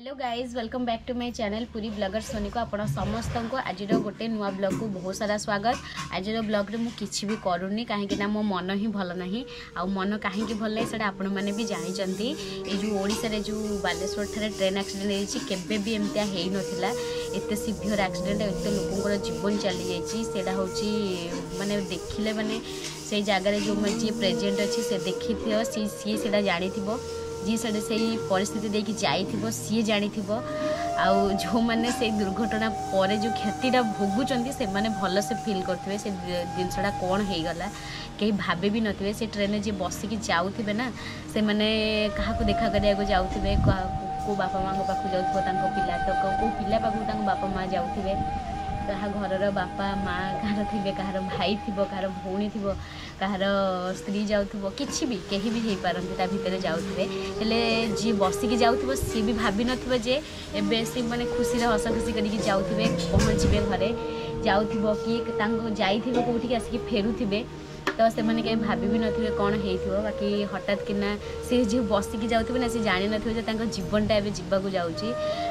Hello guys welcome back to my channel Puri blogger Soni को आपण समस्त को आज गोटे नुआ ब्लॉग को बहुत सारा स्वागत। आज ब्लॉग रे मु किछि भी करूनी कहीं मो मन ही भल नहीं आ मन कहीं भल नहीं सेटा आपण माने भी जानिचंती। ए जो ओडिसा रे जो बालेश्वर थारे ट्रेन एक्सीडेंट होईछि केबे भी एमतिया हेई नथिला एते सिवियर एक्सीडेंट एते लोकंकर जीवन चली जाईछि सेटा होछि माने देखिले माने से जगह जो जी प्रेजेंट अच्छी से देखी सी सेटा जानी जी से परिस्थिति देखी जाइथिबो सी जानिथिबो आउ जो माने से दुर्घटना पर जो क्षतिटा भोगुचंती से माने भल से फील करथिबे से जिनसटा कोन हे गला कहीं भाबे भी नथिबे से ट्रेन जे बसिकी जाउथिबे ना से माने कहा को देखा करिया को जाउथिबे को बापा माँ को पाखु जाउथबो तांको पिला तो को पिला पाखु तांको बापा माँ जाउथिबे कहा घर बापा माँ कहार थे कहार भाई थी कहार भौणी थी कहार स्त्री जाऊँ किसी भी कहीं भी हो पारती भितर जाऊे हेले जी बसिकी जाऊँ सी भी भाभी नथिबे जे एबे सी माने खुशी रे हस खुशी करके जाऊे पहुँचे घरे जाऊँ कि जाइथिबे कोठी आसिक फेरुथिबे तो से मैंने कहीं भाभी भी नथिबे कौन हो बाकी हठात किना सी जो बसिकी जाऊे ना सी जानी नथिबे जीवनटा एबे जीवाकू जाउची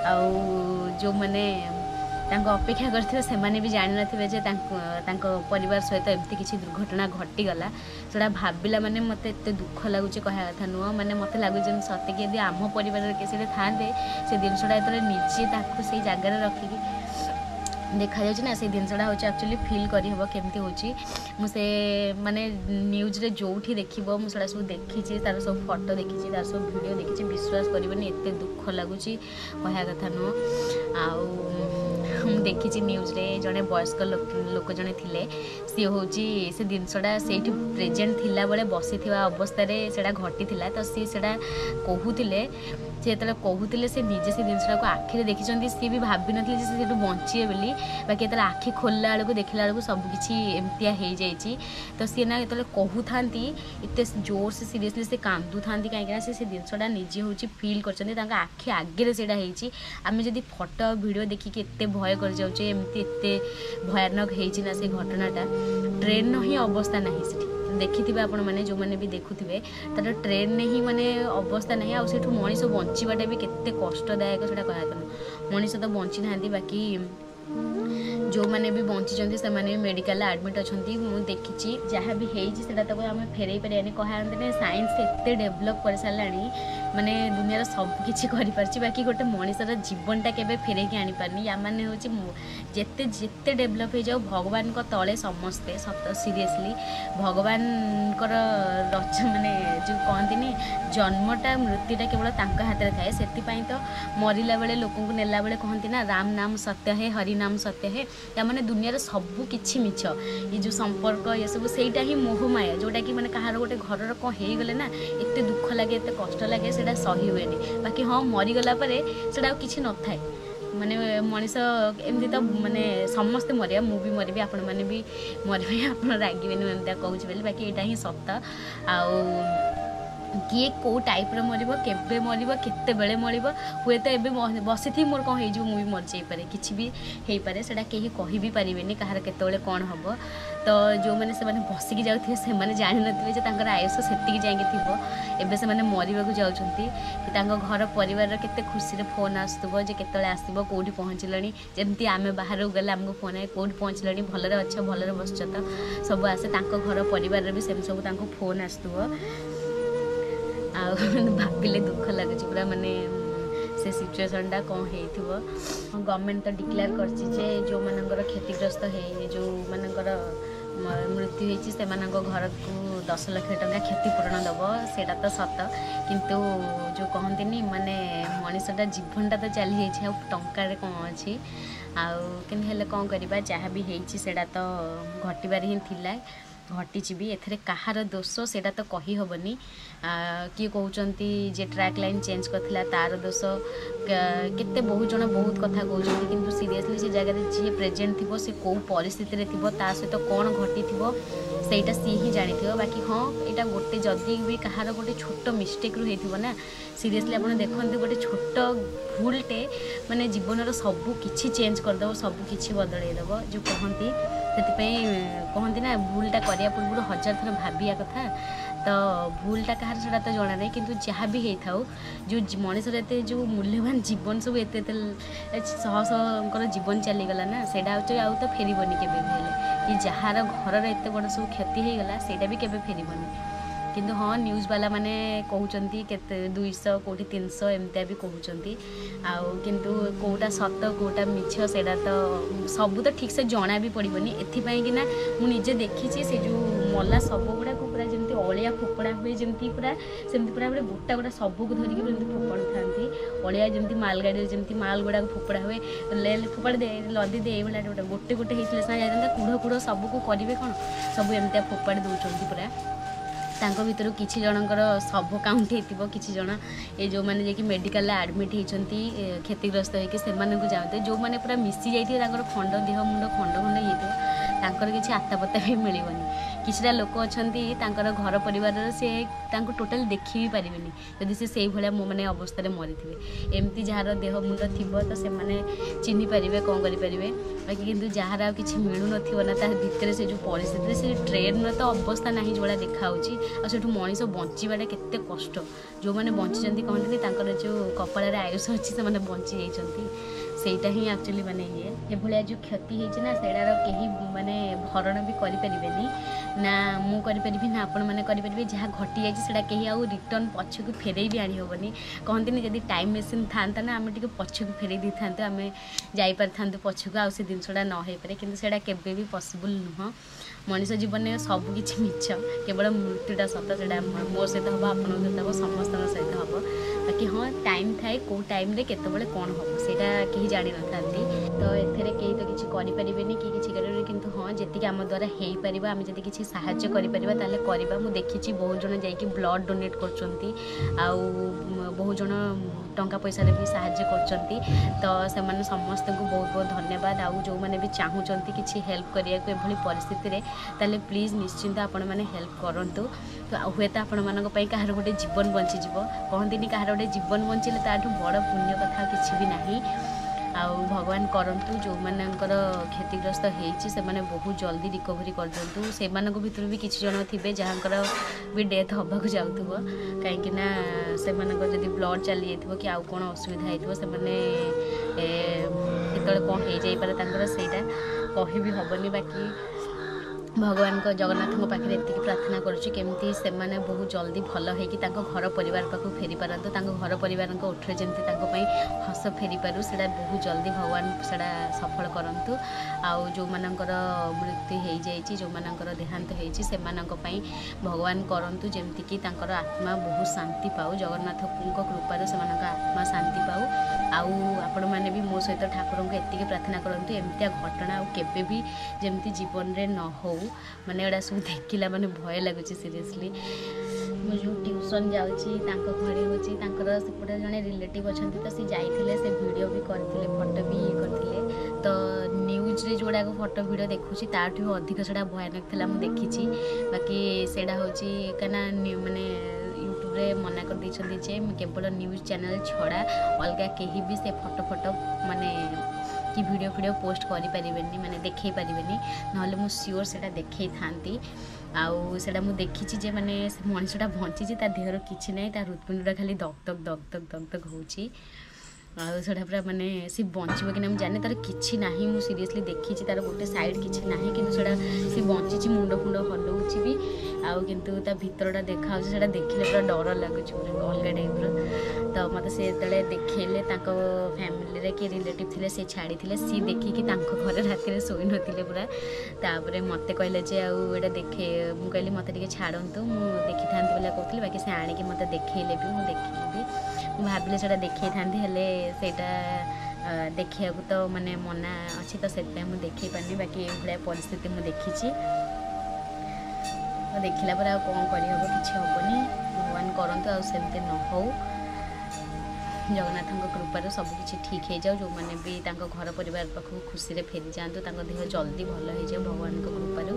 जो मैंने अपेक्षा करथिबे से माने भी जानि नथिबे जे परिवार सहित एमती किसी दुर्घटना घटीगला सेटा भाविला माने मते एते दुख लगुचे कहा कथा नुह माने मते लागुचे सत्य कि यदि आम परिवार किसी थांते से जिनसटा एतरे निजे ताकू से जगह रखिकी देखा जाउछि ना से जिनसटा होछि एक्चुअली फील करी हबो केमती होछि मुसे माने न्यूज रे जोठी देखिबो मु सेटा सब देखिछि तार सब फोटो देखिछि तार सब वीडियो देखिछि विश्वास करबनी एते दुख लागुछि कहा कथा नुह आउ देखी न्यूज रे जड़े वयस्क लोक जड़े थे सी हूँ से जिनसटा से प्रेजेंट थिला बेले बसी अवस्था से घटी तो सी कहूले से जो कहूले से निजे से जिनसा को आखिरे देखी सी भी भाभी नी से बचे बोली बाकी ये आखि खोलला बेलू देखला बेलू सबकि एमतिया हो जाइए तो सी ना जो कहू था एत जोर से सीरीयसली से कांदू था कहीं से जिनसटा निजे हूँ फिल कर आखि आगे से आम जब फटो भिडियो देखिक एत भय कर जाऊे एमती एत भयानक होना से घटनाटा ट्रेन ही अवस्था ना से देखि आपण मैंने जो मैंने भी देखुवे तर ट्रेन ने ही माने अवस्था नहीं आउ सेठू मनीष बंचवाटा भी केते कष्टदायक से कहता मनीष तो बंची ना बाकी जो मैंने भी बंची से मैंने मेडिकल एडमिट अच्छा देखी जहाँ भी होता तो आम फेरई पारे कहते साइंस एत डेभलप कर सारा माने दुनिया सब किसी कर बाकी गोटे मनीषर जीवनटा केबे फेरैकी आनी पारनी या माने होची जेते जेते डेभलप हो जाओ भगवान को तले समस्ते सत सीरियसली भगवान माने जो कहती जन्मटा मृत्युटा केवल तांका हाथ में थाए से तो मरला बेले लोक नेला बेले कहती ना राम नाम सत्य है हरि नाम सत्य है या माने दुनिया सब किछि मिछ ये जो संपर्क ये सब सेटा ही मोहमाया जोटा कि माने कहार गोटे घर कौन हो गले ना एत दुख लगे एत कष्ट लगे सेटा सही हुए बाकी हाँ मरीगला सेटा किछि न थाए माने मनीष एमती तो माने समस्ते मरिया मु भी मरबी आपण मैंने भी मरबे आप रागिबेनि एमती कहूँ बोली बाकी यहाँ ही सत आउ किए कौ टाइप मरब केबे मरब केते बेले मरब हुए तो एबे बसी थी मोर कौन हो मुझे मर जापे किसी भी हो पारे सेटा कहीं कहि भी पारिबेनि कहार केतेबेले कौन हम तो जो मैंने से बसिकी जाऊे से जानी नथिबे आयुष सेतिकी जाइए थी एबे से माने मरिबाकू जाउछंती कि तांको घर परिवार केते खुशी रे फोन आसुबो जे केतले आसीबो कोठी पहुँचलानी जेमती आमे बाहर गले आमको फोन आए कोठी पहुँचलानी भलरे अच्छा भलरे बसछ तो सब आसे तांको घर परिवार रे भी सेम सब तांको फोन आसुबो आ भाविले दुख लगुच पूरा माने से सिचुएसनटा कौन हो गवर्नमेंट तो डिक्लेयर करछि जे जो मानकर क्षतिग्रस्त है जो मानकर मृत्यु होती से घर को 10 लाख टंका क्षतिपूरण दब सेटा तो सत किंतु जो कहते माने मनीषटा जीवनटा तो चली जाइए टंकार कौन अच्छी आउ कौन करवा जहाँ भी होता तो घटबार ही थिला घटी भी एथरे कहार दोष सेटा तो कही हेनी किए कहते जे ट्रैक लाइन चेंज करथिला तार दोष केते बहुत जन बहुत कथा कहते किंतु सीरियसली से जगह जी प्रेजेंट थी से कौ परिस्थिति रे थी सहित कौन घटी सेटा सी ही जानी बाकी हाँ यहाँ गोटे जदि भी कहार गोटे छोट मिस्टेक रू होती ना सीरियसली आप देखते गोटे छोट भूलटे माने जीवन सब किछि चेंज करदेव सब किछि बदलैदेव जो कहती से कहती ना भूलटा करने पूर्व 1000 थर भाविया कथा तो भूलटा कहार सेटा तो जना नहीं कि जहाँ भी होता जो मनीषर एत जो मूल्यवान जीवन सब एत शह शहर जीवन चलीगला ना से आउ तो फेरबनी के कि जार घर एत बड़ सब क्षति होगला से भी केवे फेरबनी किंतु हाँ न्यूज़ वाला माने कहते केते 200 कोटी 300 एमती भी कहते किंतु कोटा सत कोटा मिछ सेटा तो सब तो ठीक से जना भी पड़ोनी एपाई कि मुझे देखी से जो मला सब गुड़ा को पूरा जमी अलिया फोपड़ा हुए जमी पूरा सेमती पूरा गोटा गोटा सबको धरिकी फोपाड़ी था अलिया जमी मालगाड़ी जमी माल गुड़ा फोपड़ा हुए फोपाड़ी दे लदी दे ये गोटे गोटे होता सिना कूढ़ कूढ़ सबको करेंगे कौन सब एमती फोपाड़ी दौरान पूरा तांको भितर किसी जनकर सब काउंट हो किसी जन ये जो मैंने जाकि मेडिकल एडमिट होती क्षतिग्रस्त होकर जाते जो मैंने पूरा मिसी जाइए खंड देह मुंड खंड खंड होकर किसी आत्तापत्ता भी मिलनी किसीटा लोक अच्छा घर परिवार से टोटाल देखी भी पारे जदि से भाया मो मैंने अवस्था मरी थे एमती जार देह मुंड थी तो से चिन्ह पारे कौन करेंगे बाकी किंतु जार कि मिलू ना भितर से जो परिस्थिति से ट्रेन तो अवस्था ना जोड़ा देखा आठ मनीष बचाटा केते कष्ट जो मैंने बंची कहते जो कपाल आयुष अच्छी से बंची जाती सेटा ही एक्चुअली माने ये भाया जो क्षति होती ना सेटार कहीं माने भरण भी करें ना मु करी ना आपण मैंने करेंगे जहाँ घटी जाए कहीं आउ रिटर्न पछक फेरे भी आनी हेनी कहते जब टाइम मेसीन था ना आम टे पछक फेरे दी था आम जापर था पछक आ जिनसा न हो पारे कि केवे भी पॉसिबल नुह मनीष जीवन में सबकि मिछ केवल मृत्युटा सत से मो सहित हम आप सहित हम समस्त सहित हम बाकी हाँ टाइम थाए कौ टाइम केतबले कौन हम सेटा कहीं जानी न था तो एथेरे कहीं तो किसी करें कि किसी करें कि हाँ जी आम द्वारा हो पार आम जब किसी साहाय्य करवा मुझे देखी बहुत जन जा ब्लड डोनेट कर बहुत जन टंका पैसा भी साहाय्य कर तो से समस्त को बहुत बहुत धन्यवाद आउ जो मैंने भी चाहूँगी किसी हेल्प करने को एभली परिस्थिति ताले प्लीज निश्चिंत आपण मैंने हेल्प करूँ तो हुए तो आपण मान कहार गोटे जीवन बंचीज कहते कहार गोटे जीवन बंचिले ताठू बड़ पुण्य कथा किसी भी ना आउ भगवान करंतु जो मानकर क्षतिग्रस्त होती से बहुत जल्दी रिकवरी कर दिंतु से भर भी किसी जन थे जहाँकर भी डेथ होगा जाऊव कहीं से जब ब्लड चली जाइए कि आउ कौन असुविधा होते कौन हो जाए सेटा कही भी हेनी बाकी भगवान को जगन्नाथ पाखे एति प्रार्थना करुँची से बहुत जल्दी भल हो घर परिवार पाक फेरी पारतु घर परिवार उठे जमी हस फेरी पारू से बहुत जल्दी भगवान से सफल करंतु आउ जो मानकर मृत्यु हो जाए जो मानकर देहांत होती भगवान करंतु जमती कि आत्मा बहुत शांति पाऊ जगन्नाथ कृपार से आत्मा शांति पाऊ आउ आपण मैंने भी मो सहित ठाकुर को एति प्रार्थना करंतु एमतिया घटना आउ केबे भी जमती जीवन रे न हो माने एडा सब देखिला माने भय लगुच सीरियसली मु जो ट्यूशन जाउची तांको घरे होची तांकर सेपटे जने रिलेटिव अछंती तो से जाइथिले से वीडियो भी करथिले फोटो भी करथिले तो न्यूज रे जोड़ा को फोटो वीडियो देखुची ताठू अधिक सेडा भयानक थिला मु देखिची बाकी सेडा होची कना माने यूट्यूब रे मना कर दी जे केवल न्यूज चैनल छड़ा अलग कहीं भी से फोटो माने कि वीडियो पोस्ट करें माने देखे पारे ना मु सियोर से देखे था आउ से देखी जे माने मनुष्यटा बंची देहर किसी ना हृदपिंडा खाली दक दक दक दक दक दक होची आउटा पूरा माने सी बंचब कि जाने तार किसी ना मुझे सीरीयसली देखी तार गोटे साइड किसी ना कि सी बंची मुंड फुंड हलाऊँच भी आउ किंतु ता भितरटा देखा से देखिले पूरा डर लगुच अलग टाइप तो मत से देखले फैमिली रे कि रिलेटिव थे से छाड़ी सी देखिकी घर राति शोई नथिले पूरा तापर मत कहले जे आउटा देखे मुझे कहली मत छाड़ू मुझे देखी था कहती बाकी से आणिकी मत देखले भी मुझे देखी भी भाविले से देखी था देखा तो माने मना अच्छी तो से मुझे देखे पानी बाकी ये परिस्थिति मुझे देखी देखला पर कौन करहब कि हेनी भगवान करंतु आमती न हो जगन्नाथ कृपार सबकि ठीक हो जाओ जो मैंने भी घर परिवार पाखक खुशी रे फेरी जातु देह जल्दी भल हो जाए भगवान कृपार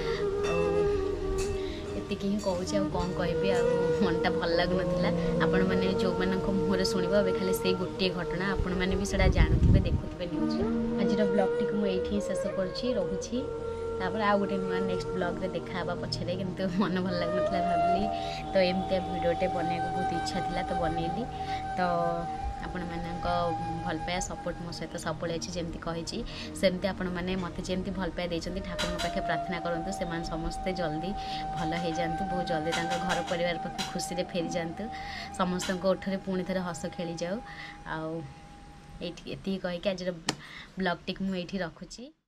एतिक ही कहूँ कौन कहि मनटा भल लगुला आपण मैंने जो मुहर शुणव ए खाली से गोटे घटना आपण मैंने भी से जानूे देखुवे न्यूज आज ब्लॉग टी मुझे शेष करुँची तापर आउ गोटे नुआ नेक्स्ट ब्लॉग रे देखा पछरे किंतु मन भल लगनथला भाबली तो एमती वीडियोटे बनने को बहुत इच्छा थिला तो बनैली तो आपण मानक भल पाया सपोर्ट मो सहित सब अच्छी जमी कही सेमती आपण मैंने मत जमी भल पाया देते ठाकुर पाखे प्रार्थना करूँ से समस्ते जल्दी भल हो जातु बहुत जल्दी घर परिवार पाख खुशी रे फेरी जातु समस्त ओठरे पुणी थे हस खेली जाऊ आउ ये कहीकि आज ब्लॉग टी मुझे रखुची।